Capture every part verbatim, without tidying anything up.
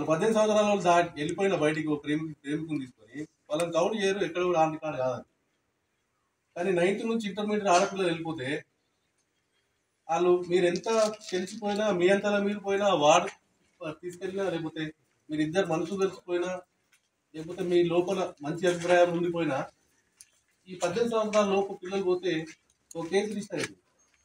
పద్దెనిమిది సంవత్సరాల వాళ్ళు దాటి వెళ్ళిపోయిన బయటికి ప్రేమి ప్రేమికుని తీసుకొని వాళ్ళని కౌంట్ చేయరు, ఎక్కడ కూడా ఆన్ రికార్డ్ కాదని. కానీ నైన్త్ నుంచి ఇంటర్మీడియట్ ఆడపిల్లలు వెళ్ళిపోతే వాళ్ళు మీరు ఎంత తెలిసిపోయినా, మీ అంతలా మీరు పోయినా, వాడు తీసుకెళ్ళినా, లేకపోతే మీరు ఇద్దరు మనసు కలిసిపోయినా, లేకపోతే మీ లోపల మంచి అభిప్రాయం ఉండిపోయినా, ఈ పద్దెనిమిది సంవత్సరాల లోపు పిల్లలు పోతే ఒక కేసు రిజిస్టర్ అయింది.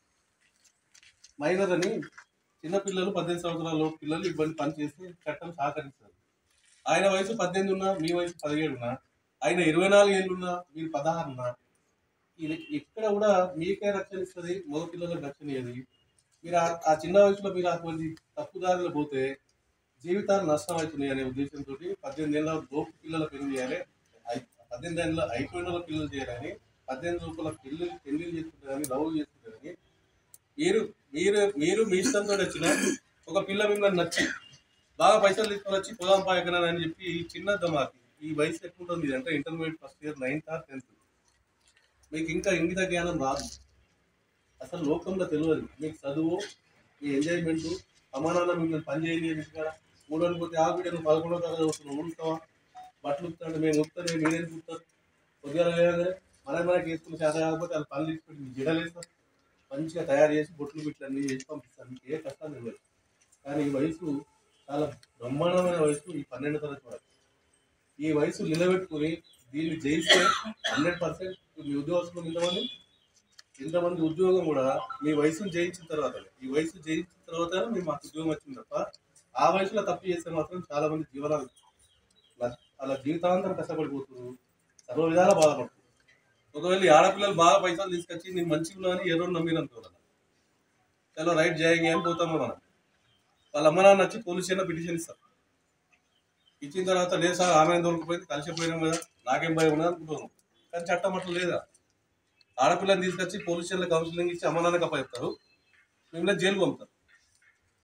మైనర్ అని చిన్నపిల్లలు పద్దెనిమిది సంవత్సరాల లోపు పిల్లలు ఇబ్బంది పని చేస్తే చట్టం సహకరిస్తారు. ఆయన వయసు పద్దెనిమిది ఉన్నా, మీ వయసు పదిహేడు ఉన్నా, ఆయన ఇరవై నాలుగు ఏళ్ళున్నా, మీరు పదహారు ఉన్నా, ఇది ఎక్కడ కూడా మీకే రక్షణ ఇస్తుంది, మగ పిల్లలకు రక్షణ ఇవ్వదు. మీరు ఆ చిన్న వయసులో మీరు అటువంటి తప్పుదారిలో పోతే జీవితాలు నష్టం అవుతున్నాయి అనే ఉద్దేశంతో పద్దెనిమిది ఏళ్ళ లోపు పిల్లల పెళ్లి చేయాలి, పద్దెనిమిది ఏళ్ళ అయిపోయిన వాళ్ళ పిల్లలు చేయాలని, పద్దెనిమిది లోపల పిల్లలు పెళ్లి చేసుకుంటారని, లవ్ చేసుకుంటారని, మీరు మీరు మీరు మీ ఇష్టంతో వచ్చిన ఒక పిల్ల మిమ్మల్ని నచ్చి బాగా పైసలు తీసుకొని వచ్చి పొలం పాయకనని అని చెప్పి చిన్న దమాకి ఈ వయసు ఎక్కుంటుంది అంటే intermediate first year, ninth or tenth, మీకు ఇంకా ఇంగిత జ్ఞానం రాదు, అసలు లోకంలో తెలియదు. మీకు చదువు, మీ ఎంజాయ్మెంట్, అమ్మానాన్న మిమ్మల్ని పని చేయండి ఇక్కడ మూడు అనుకుంటే ఆ వీడియో పదకొండో తరగతి వస్తున్నావు ఊరుతావా, బట్టలు ఉత్తాంటే మేము ఉత్తానే మీరేం చూస్తారు, కొద్దిగా లేదంటే మన మనకి వేసుకుని చేత కాకపోతే వాళ్ళు పనులు తీసుకుంటే మీకు జిడలేస్తారు, మంచిగా తయారు చేసి బొట్లు బిట్లు అన్ని చేసి పంపిస్తారు, మీకు ఏ కష్టాలు తెలియదు. కానీ ఈ వయసు చాలా బ్రహ్మాండమైన వయసు, ఈ పన్నెండు తరగతి వరకు. ఈ వయసు నిలబెట్టుకుని దీన్ని జయిస్తే హండ్రెడ్ పర్సెంట్ మీ ఉద్యోగస్తులు ఇంతమంది ఇంతమంది ఉద్యోగం కూడా మీ వయసును జయించిన తర్వాత, ఈ వయసు జయించిన తర్వాత మేము మాకు ఉద్యోగం వచ్చింది తప్ప ఆ వయసులో తప్పు చేస్తే మాత్రం చాలా మంది జీవనాలు అలా జీవితాంతరం కష్టపడిపోతున్నారు, సర్వ విధాలా బాధపడుతున్నారు. ఒకవేళ ఆడపిల్లలు బాగా పైసలు తీసుకొచ్చి నేను మంచిగా ఉన్నా అని ఎవరో నమ్మినంత చాలా రైట్ జాయింగ్ అని పోతాము మనం. వాళ్ళ అమ్మ నాన్న వచ్చి పోలీస్ స్టేషన్ పిటిషన్ ఇస్తారు, ఇచ్చిన తర్వాత లేదు సార్ ఆమె దొరికిపోయింది కలిసిపోయినాం కదా నాకేం భయం ఉన్నది అనుకుంటున్నాం. కానీ చట్టం అట్లా లేదా, ఆడపిల్లని తీసుకొచ్చి పోలీస్ స్టేషన్లో కౌన్సిలింగ్ ఇచ్చి అమ్మ నాన్నకి అప్పచెప్తారు, మిమ్మల్ని జైలు పంపుతారు.